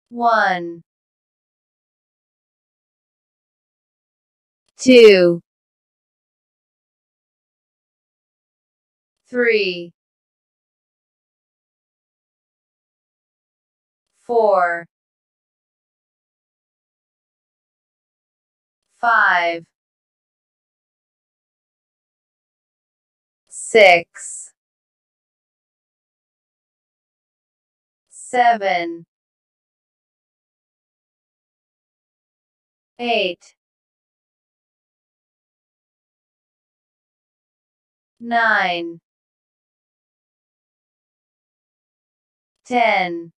1, 2, 3, 4, 5, 6, 7, 8, 9, 10,